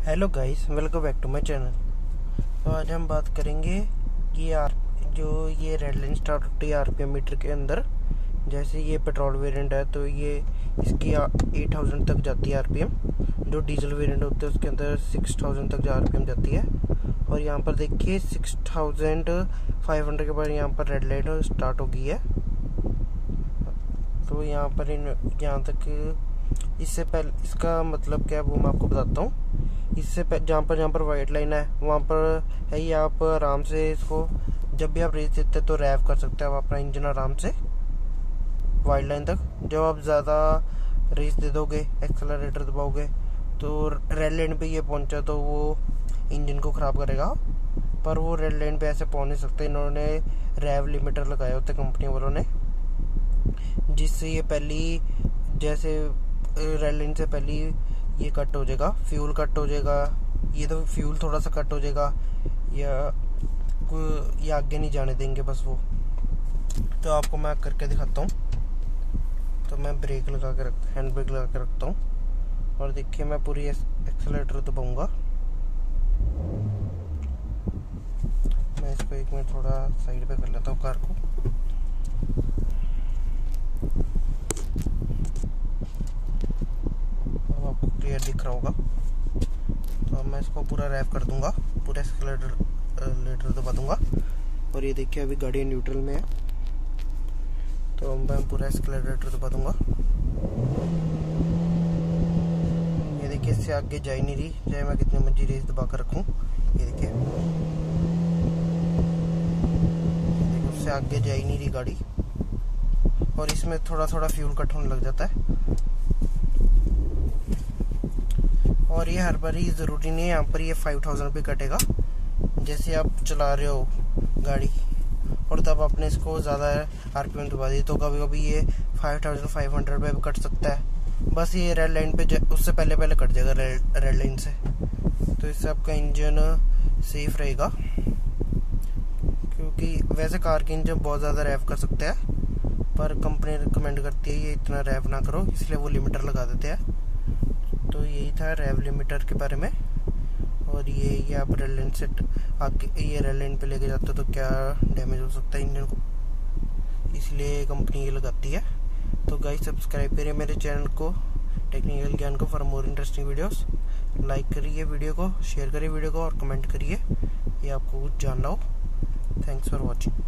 Hello guys, welcome back to my channel. तो आज हम बात करेंगे ये रेड लाइन स्टार्ट होती है आरपीएम मीटर के अंदर। जैसे ये पेट्रोल वेरिएंट है तो ये इसकी 8000 तक जाती है आरपीएम। जो डीजल वेरिएंट होते हैं उसके अंदर 6000 तक आरपीएम जाती है। और यहाँ पर देखिए 6500 के बाद यहाँ पर रेड लाइन स्टार्ट हो गई है। तो यहाँ पर यहाँ तक इससे पहले इसका मतलब क्या है वो मैं आपको बताता हूँ। इससे जहाँ पर वाइट लाइन है वहाँ पर है ही, आप आराम से इसको जब भी आप रेस देते हैं तो रैव कर सकते हैं आप अपना इंजन आराम से वाइट लाइन तक। जब आप ज़्यादा रेस दे दोगे, एक्सेलरेटर दबाओगे, तो रेड लाइन पे ये पहुँचा तो वो इंजन को ख़राब करेगा। पर वो रेड लाइन पे ऐसे पहुँच नहीं सकते, इन्होंने रैव लिमिटर लगाए होते कंपनी वालों ने, जिससे ये पहली जैसे रेड लाइन से पहले ये कट हो जाएगा, फ्यूल कट हो जाएगा। ये तो फ्यूल थोड़ा सा कट हो जाएगा या ये आगे नहीं जाने देंगे बस वो। तो आपको मैं करके दिखाता हूँ। तो मैं ब्रेक लगा के हैंड ब्रेक लगा के रखता हूँ और देखिए मैं पूरी एक्सेलरेटर दबाऊंगा। मैं इसको एक मिनट थोड़ा साइड पे कर लेता हूँ कार को। क्लियर दिख रहा होगा। तो मैं इसको पूरा रैप कर दूंगा, पूरा एक्सेलरेटर दबा दूंगा। और ये देखिए अभी गाड़ी न्यूट्रल में है, तो मैं पूरा एक्सेलरेटर दबा दूंगा। ये देखिए इससे आगे जा ही नहीं रही, चाहे मैं कितनी मर्जी रेस दबा कर रखूं। ये देखिए उससे आगे जा ही नहीं रही गाड़ी। और इसमें थोड़ा थोड़ा फ्यूल कट होने लग जाता है। और ये हर बार ही ज़रूरी नहीं है, यहाँ पर ये 5000 पे कटेगा। जैसे आप चला रहे हो गाड़ी और तब आपने इसको ज़्यादा आरपीएम दबा दी तो कभी कभी ये 5500 पे भी कट सकता है। बस ये रेड लाइन पे उससे पहले कट जाएगा रेड लाइन से। तो इससे आपका इंजन सेफ रहेगा, क्योंकि वैसे कार के इंजन बहुत ज़्यादा रैव कर सकते हैं, पर कंपनी रिकमेंड करती है ये इतना रैव ना करो, इसलिए वो लिमिटर लगा देते हैं। तो यही था रैव लिमिटर के बारे में। और ये आप रेड लाइन से आगे ये रेड लाइन पे लेके जाते हो तो क्या डैमेज हो सकता है इंजन को, इसलिए कंपनी ये लगाती है। तो गाइस सब्सक्राइब करिए मेरे चैनल को, टेक्निकल ज्ञान को, for more interesting videos. Like करिए वीडियो को, शेयर करिए वीडियो को और कमेंट करिए ये आपको कुछ जानना हो। Thanks for watching.